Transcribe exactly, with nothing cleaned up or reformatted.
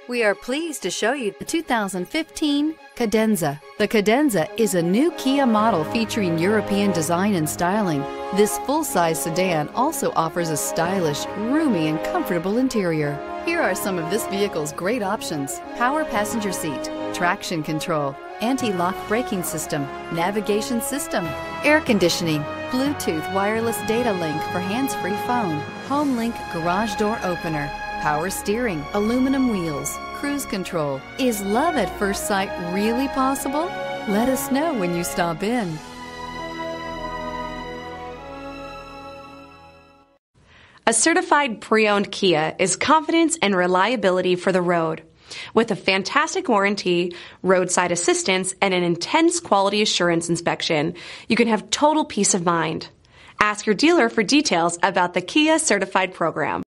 We are pleased to show you the two thousand fifteen Cadenza. The Cadenza is a new Kia model featuring European design and styling. This full-size sedan also offers a stylish, roomy, and comfortable interior. Here are some of this vehicle's great options: power passenger seat, traction control, anti-lock braking system, navigation system, air conditioning, Bluetooth wireless data link for hands-free phone, home link garage door opener, power steering, aluminum wheels, cruise control. Is love at first sight really possible? Let us know when you stop in. A certified pre-owned Kia is confidence and reliability for the road. With a fantastic warranty, roadside assistance, and an intense quality assurance inspection, you can have total peace of mind. Ask your dealer for details about the Kia Certified program.